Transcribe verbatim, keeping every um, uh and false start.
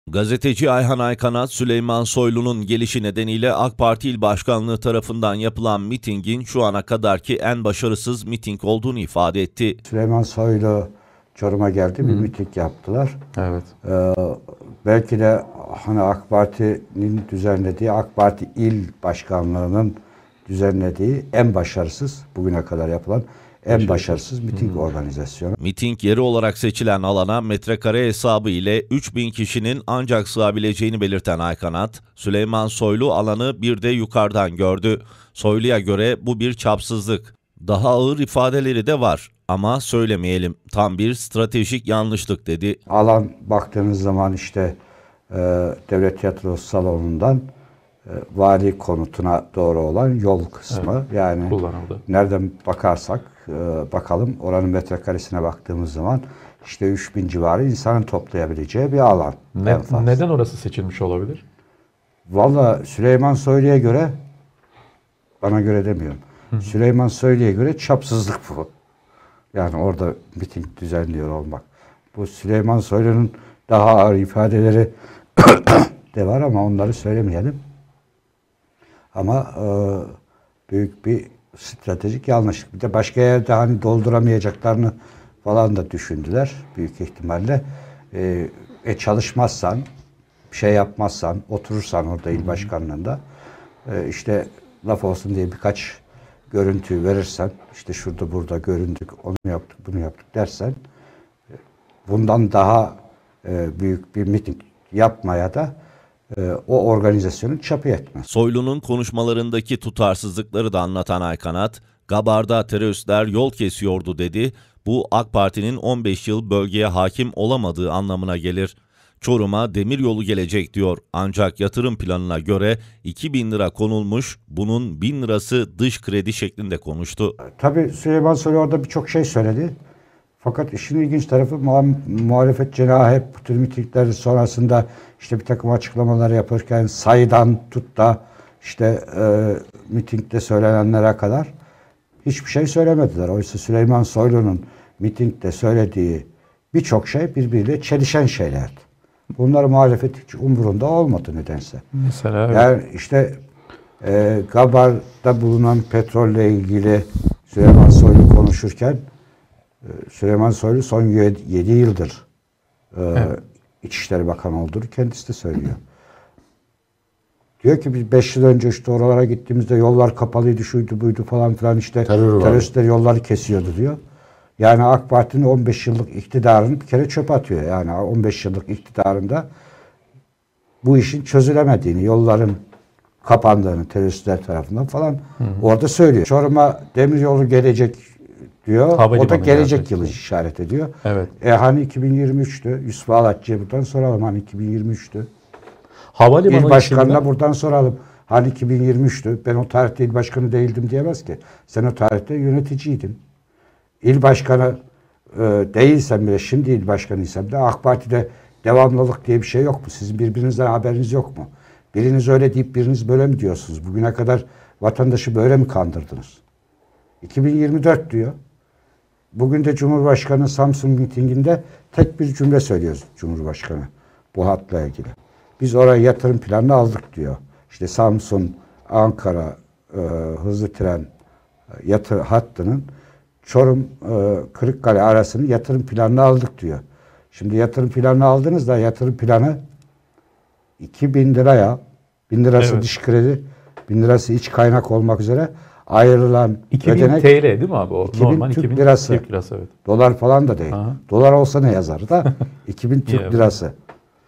Gazeteci Ayhan Aykanat, Süleyman Soylu'nun gelişi nedeniyle AK Parti İl Başkanlığı tarafından yapılan mitingin şu ana kadarki en başarısız miting olduğunu ifade etti. Süleyman Soylu Çorum'a geldi, bir Hı. miting yaptılar. Evet. Ee, belki de hani AK Parti'nin düzenlediği, AK Parti İl Başkanlığı'nın düzenlediği en başarısız, bugüne kadar yapılan en başarısız miting hmm. organizasyonu. Miting yeri olarak seçilen alana metrekare hesabı ile üç bin kişinin ancak sığabileceğini belirten Aykanat, Süleyman Soylu alanı bir de yukarıdan gördü. Soylu'ya göre bu bir çapsızlık. Daha ağır ifadeleri de var ama söylemeyelim. Tam bir stratejik yanlışlık dedi. Alan baktığınız zaman işte e, Devlet Tiyatrosu Salonu'ndan e, vali konutuna doğru olan yol kısmı. Evet, yani kullanıldı. Nereden bakarsak e, bakalım, oranın metrekaresine baktığımız zaman işte üç bin civarı insanın toplayabileceği bir alan. Ne, neden orası seçilmiş olabilir? Vallahi Süleyman Soylu'ya göre, bana göre demiyorum. Hı. Süleyman Soylu'ya göre çapsızlık bu. Yani orada miting düzenliyor olmak. Bu Süleyman Soylu'nun daha ağır ifadeleri de var ama onları söylemeyelim. Ama e, büyük bir stratejik yanlışlık. Bir de başka yerde hani dolduramayacaklarını falan da düşündüler büyük ihtimalle. E, e çalışmazsan, bir şey yapmazsan, oturursan orada il başkanlığında e, işte laf olsun diye birkaç görüntü verirsen, işte şurada burada göründük, onu yaptık, bunu yaptık dersen, bundan daha e, büyük bir miting yapmaya da e, o organizasyonun çapı yetmez. Soylu'nun konuşmalarındaki tutarsızlıkları da anlatan Aykanat, Gabar'da teröristler yol kesiyordu dedi. Bu AK Parti'nin on beş yıl bölgeye hakim olamadığı anlamına gelir. Çorum'a demiryolu gelecek diyor. Ancak yatırım planına göre iki bin lira konulmuş, bunun bin lirası dış kredi şeklinde konuştu. Tabii Süleyman Soylu orada birçok şey söyledi. Fakat işin ilginç tarafı muhalefet cenahı hep bu tür mitingler sonrasında işte bir takım açıklamalar yaparken sayıdan tut da işte e, mitingde söylenenlere kadar hiçbir şey söylemediler. Oysa Süleyman Soylu'nun mitingde söylediği birçok şey birbiriyle çelişen şeylerdi. Bunlar muhalefet hiç umurunda olmadı nedense. Mesela evet. Yani işte e, Gabar'da bulunan petrolle ilgili Süleyman Soylu konuşurken e, Süleyman Soylu son yedi yıldır e, evet. İçişleri Bakanı olduğunu kendisi de söylüyor. Diyor ki biz beş yıl önce işte oralara gittiğimizde yollar kapalıydı, şuydu buydu falan filan, işte Terör teröristler yolları kesiyordu diyor. Yani AK Parti'nin on beş yıllık iktidarını bir kere çöpe atıyor. Yani on beş yıllık iktidarında bu işin çözülemediğini, yolların kapandığını teröristler tarafından falan hı hı. orada söylüyor. Çorum'a demiryolu gelecek diyor. Havalimanı o da gelecek yılı işaret ediyor. Evet. E hani iki bin yirmi üçtü. Yusuf Ağlatçı'ya buradan soralım, hani iki bin yirmi üçtü. Havalimanı İl başkanına içinde... buradan soralım. Hani iki bin yirmi üçtü. Ben o tarihte il başkanı değildim diyemez ki. Sen o tarihte yöneticiydin. İl başkanı e, değilsem bile, şimdi il başkanıysam da AK Parti'de devamlılık diye bir şey yok mu? Sizin birbirinizden haberiniz yok mu? Biriniz öyle deyip biriniz böyle mi diyorsunuz? Bugüne kadar vatandaşı böyle mi kandırdınız? iki bin yirmi dört diyor. Bugün de Cumhurbaşkanı Samsun mitinginde tek bir cümle söylüyoruz Cumhurbaşkanı bu hatla ilgili. Biz oraya yatırım planını aldık diyor. İşte Samsun, Ankara e, hızlı tren yatır hattının Çorum, e, Kırıkkale arasını yatırım planını aldık diyor. Şimdi yatırım planını aldınız da yatırım planı iki bin liraya, bin lirası evet. dış kredi, bin lirası iç kaynak olmak üzere ayrılan iki bin ödenek. T L değil mi abi o? iki bin Normal Türk iki bin lirası. Türk lirası evet. Dolar falan da değil. Aha. Dolar olsa ne yazar da iki bin Türk lirası.